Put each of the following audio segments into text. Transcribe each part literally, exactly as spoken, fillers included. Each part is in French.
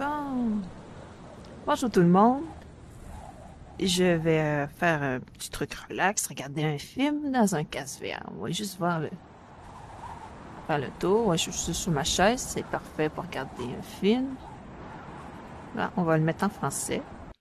Bon. Bonjour tout le monde. Je vais euh, faire un petit truc relax, regarder un film dans un casque V R. On va juste voir le... faire le tour. Ouais, je suis sur ma chaise, c'est parfait pour regarder un film. Là, on va le mettre en français.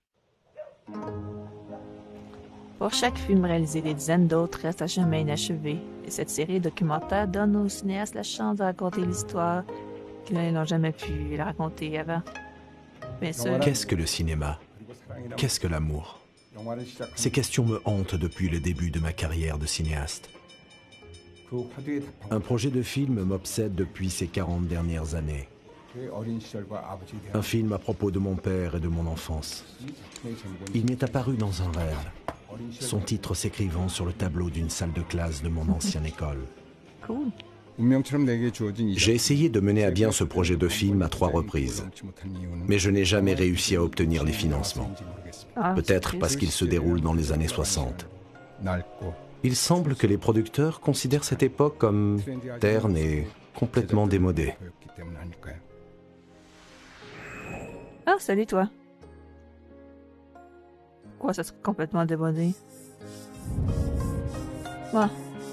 Pour chaque film réalisé, des dizaines d'autres restent à jamais inachevés. Et cette série documentaire donne aux cinéastes la chance de raconter l'histoire qu'ils n'ont jamais pu la raconter avant. Bien sûr. Qu'est-ce que le cinéma? Qu'est-ce que l'amour? Ces questions me hantent depuis le début de ma carrière de cinéaste. Un projet de film m'obsède depuis ces quarante dernières années. Un film à propos de mon père et de mon enfance. Il m'est apparu dans un rêve, son titre s'écrivant sur le tableau d'une salle de classe de mon ancienne école. Cool. J'ai essayé de mener à bien ce projet de film à trois reprises, mais je n'ai jamais réussi à obtenir les financements. Ah, Peut-être parce qu'il se déroule dans les années soixante. Il semble que les producteurs considèrent cette époque comme terne et complètement démodée. Ah, salut toi. Quoi, ça serait complètement démodé? Ouais.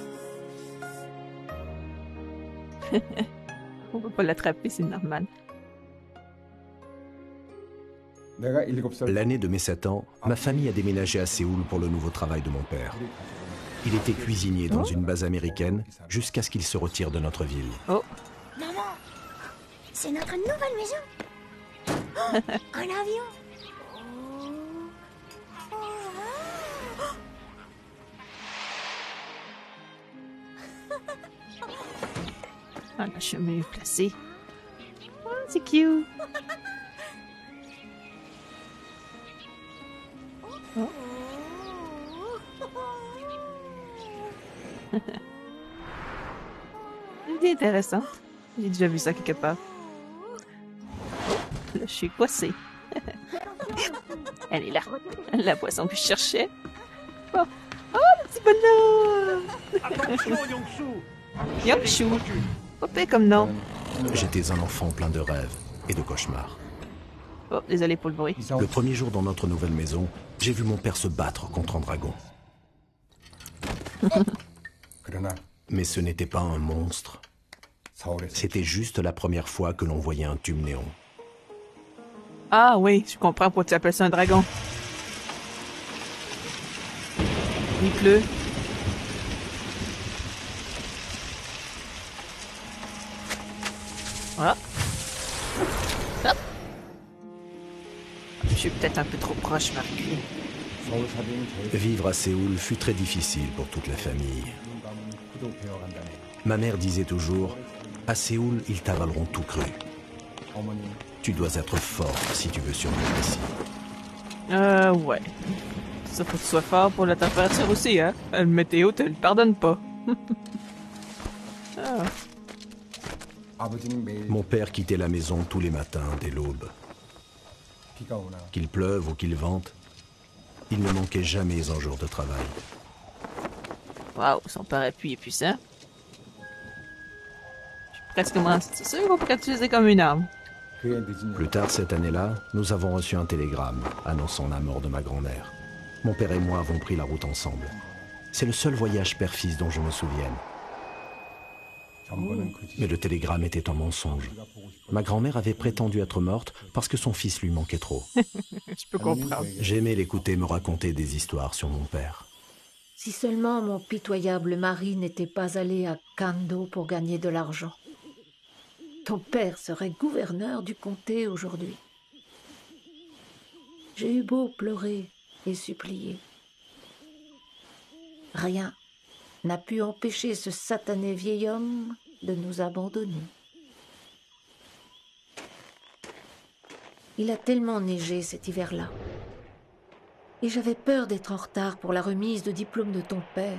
On peut pas l'attraper, c'est normal. L'année de mes sept ans, ma famille a déménagé à Séoul pour le nouveau travail de mon père. Il était cuisinier dans une base américaine jusqu'à ce qu'il se retire de notre ville. Oh. Maman, c'est notre nouvelle maison. Oh, un avion. Ah, là, je suis mieux placée. Oh, c'est cute. Oh. C'est intéressant. J'ai déjà vu ça quelque part. Là, je suis coincée. Elle est là. La poisson que je cherchais. Oh, oh le petit bonhomme! Attention, Yongshu! Yongshu. Pas pire comme nom. J'étais un enfant plein de rêves et de cauchemars. Oh, désolé pour le bruit. Le premier jour dans notre nouvelle maison, j'ai vu mon père se battre contre un dragon. Mais ce n'était pas un monstre. C'était juste la première fois que l'on voyait un tube néon. Ah oui, je comprends pourquoi tu appelles ça un dragon. Il pleut. Voilà. Hop. Je suis peut-être un peu trop proche, Marc. Vivre à Séoul fut très difficile pour toute la famille. Ma mère disait toujours, à Séoul, ils t'avaleront tout cru. Tu dois être fort si tu veux survivre ici. Euh, ouais. Ça faut que tu sois fort pour la température aussi, hein. Le météo te le pardonne pas. Ah. Mon père quittait la maison tous les matins dès l'aube. Qu'il pleuve ou qu'il vente, il ne manquait jamais un jour de travail. Waouh, son parapluie est puissant. Je suis pratiquement sûr qu'on pourrait l'utiliser comme une arme. Plus tard cette année-là, nous avons reçu un télégramme annonçant la mort de ma grand-mère. Mon père et moi avons pris la route ensemble. C'est le seul voyage père-fils dont je me souvienne. Mais le télégramme était un mensonge. Ma grand-mère avait prétendu être morte parce que son fils lui manquait trop. Je peux comprendre. J'aimais l'écouter me raconter des histoires sur mon père. Si seulement mon pitoyable mari n'était pas allé à Kando pour gagner de l'argent. Ton père serait gouverneur du comté aujourd'hui. J'ai eu beau pleurer et supplier. Rien n'a pu empêcher ce satané vieil homme de nous abandonner. Il a tellement neigé cet hiver-là. Et j'avais peur d'être en retard pour la remise de diplôme de ton père.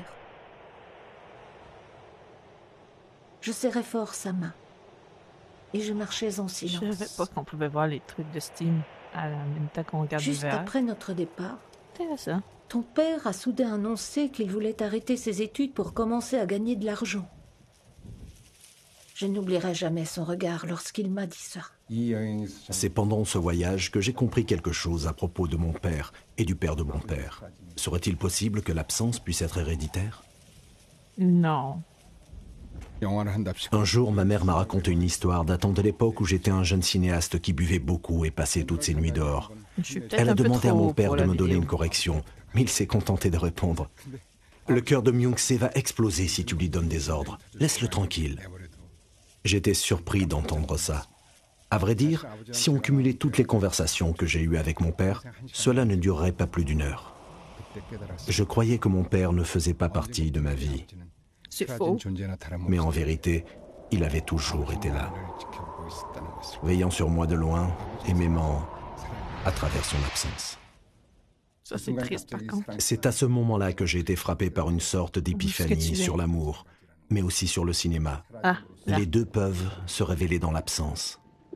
Je serrais fort sa main. Et je marchais en Je silence. savais pas qu'on pouvait voir les trucs de Steam à la même temps qu'on regarde Juste l'hiver. après notre départ, Intéressant. ton père a soudain annoncé qu'il voulait arrêter ses études pour commencer à gagner de l'argent. Je n'oublierai jamais son regard lorsqu'il m'a dit ça. C'est pendant ce voyage que j'ai compris quelque chose à propos de mon père et du père de mon père. Serait-il possible que l'absence puisse être héréditaire? Non. Un jour, ma mère m'a raconté une histoire datant de l'époque où j'étais un jeune cinéaste qui buvait beaucoup et passait toutes ses nuits dehors. Je suis peut-être Elle a un peu demandé à trop mon père pour de la me donner vidéo. une correction, mais il s'est contenté de répondre. Le cœur de Myung-se va exploser si tu lui donnes des ordres. Laisse-le tranquille. J'étais surpris d'entendre ça. À vrai dire, si on cumulait toutes les conversations que j'ai eues avec mon père, cela ne durerait pas plus d'une heure. Je croyais que mon père ne faisait pas partie de ma vie, C'est faux. mais en vérité, il avait toujours été là, veillant sur moi de loin et m'aimant à travers son absence. Ça, c'est triste, par contre. C'est à ce moment-là que j'ai été frappé par une sorte Où est-ce que d'épiphanie tu es? sur l'amour, mais aussi sur le cinéma. Ah, là. Les deux peuvent se révéler dans l'absence.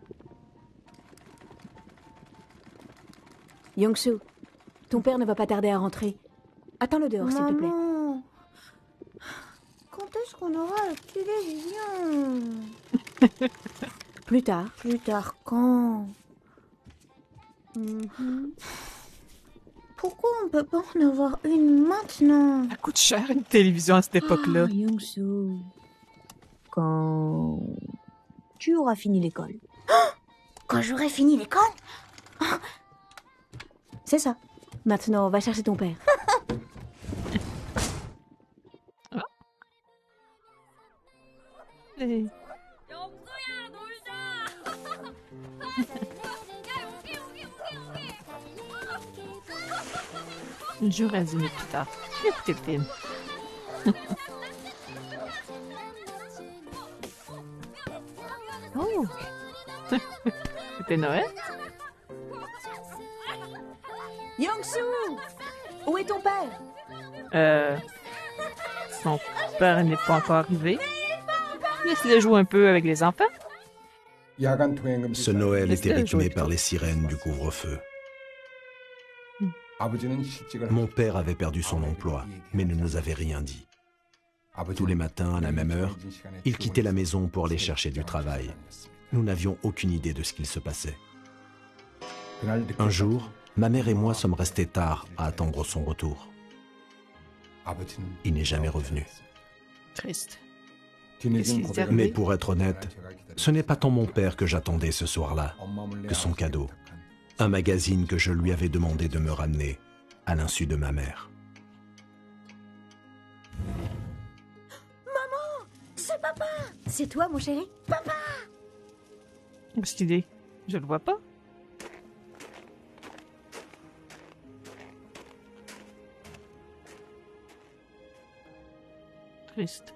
Young-soo, ton père ne va pas tarder à rentrer. Attends-le dehors, s'il te plaît. Maman, quand est-ce qu'on aura la télévision? Plus tard. Plus tard quand? Mhm. Pourquoi on peut pas en avoir une maintenant? Ça coûte cher, une télévision à cette époque-là. Ah, Young-soo, quand tu auras fini l'école. Quand j'aurai fini l'école? C'est ça. Maintenant, va chercher ton père. Et- J'aurais dîné plus tard. Écoutez le film. Oh! C'était Noël? Young-soo, où est ton père? Euh... Son père n'est pas encore arrivé. Laisse-le jouer un peu avec les enfants. Ce Noël Laisse-le était jouer rythmé plutôt. par les sirènes du couvre-feu. Mon père avait perdu son emploi, mais ne nous avait rien dit. Tous les matins, à la même heure, il quittait la maison pour aller chercher du travail. Nous n'avions aucune idée de ce qu'il se passait. Un jour, ma mère et moi sommes restés tard à attendre son retour. Il n'est jamais revenu. Triste. Qu'est-ce qui s'est arrivé? Mais pour être honnête, ce n'est pas tant mon père que j'attendais ce soir-là que son cadeau. Un magazine que je lui avais demandé de me ramener à l'insu de ma mère. C'est papa! C'est toi, mon chéri? Cette idée, je le vois pas. Triste.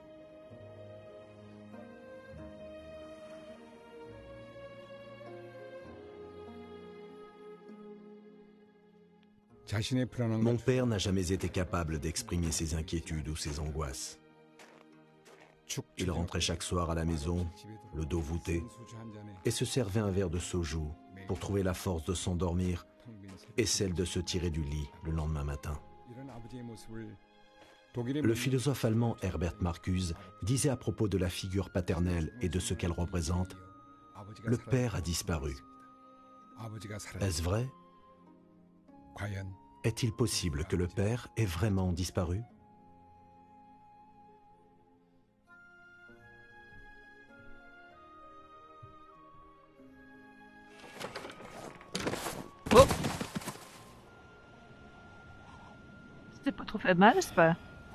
Mon père n'a jamais été capable d'exprimer ses inquiétudes ou ses angoisses. Il rentrait chaque soir à la maison, le dos voûté, et se servait un verre de soju pour trouver la force de s'endormir et celle de se tirer du lit le lendemain matin. Le philosophe allemand Herbert Marcuse disait à propos de la figure paternelle et de ce qu'elle représente, « Le père a disparu. » Est-ce vrai? Est-il possible que le père ait vraiment disparu? Oh! C'était pas trop fait mal, j'espère.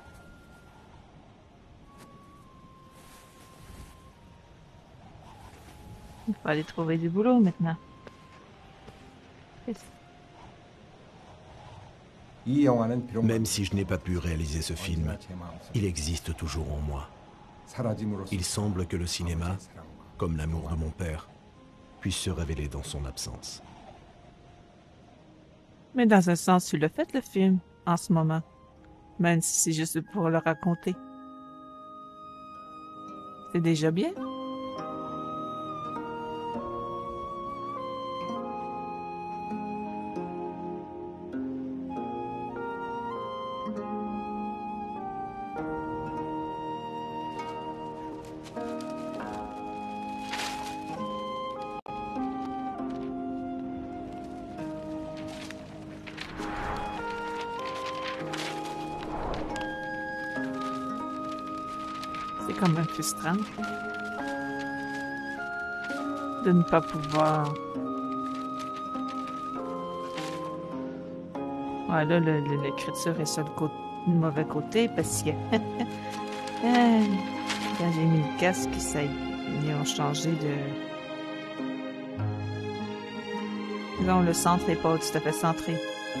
Il faut aller trouver du boulot maintenant. Triste. Même si je n'ai pas pu réaliser ce film, il existe toujours en moi. Il semble que le cinéma, comme l'amour de mon père, puisse se révéler dans son absence. Mais dans un sens, tu l'as fait, le film, en ce moment. Même si c'est juste pour le raconter. C'est déjà bien. C'est quand même frustrant de ne pas pouvoir... Ouais, là, l'écriture est sur le, côté, le mauvais côté parce que... Quand j'ai mis le casque, ça, ils ont changé de... Non, le centre n'est pas tout à fait centré.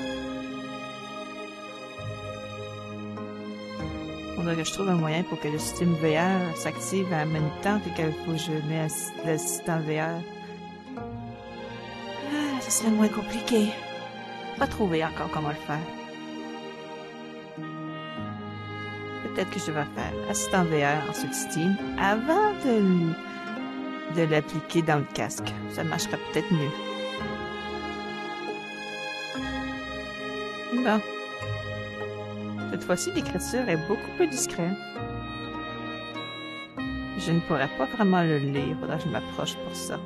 On dirait que je trouve un moyen pour que le système V R s'active en même temps que qu'il faut que je mette le système V R. Ah, ça serait moins compliqué. Pas trouvé encore comment le faire. Peut-être que je vais faire assistant V R ensuite Steam avant de, de l'appliquer dans le casque. Ça marcherait peut-être mieux. Bon. Cette fois-ci, l'écriture est beaucoup plus discrète. Je ne pourrais pas vraiment le lire. Faudra que je m'approche pour ça.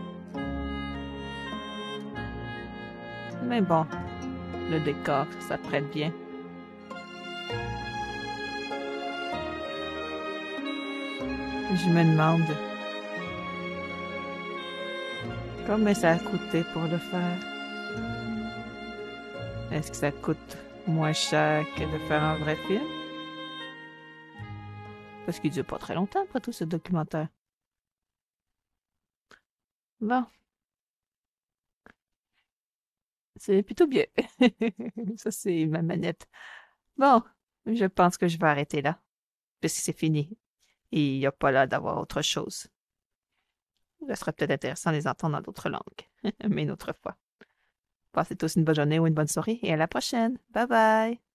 Mais bon, le décor, ça prête bien. Je me demande combien ça a coûté pour le faire. Est-ce que ça coûte moins cher que de faire un vrai film? Parce qu'il dure pas très longtemps après tout ce documentaire. Bon. C'est plutôt bien. Ça, c'est ma manette. Bon, je pense que je vais arrêter là. Parce que c'est fini. Et il n'y a pas là d'avoir autre chose. Ça serait peut-être intéressant de les entendre dans d'autres langues. Mais une autre fois. Passez tous une bonne journée ou une bonne soirée et à la prochaine. Bye bye!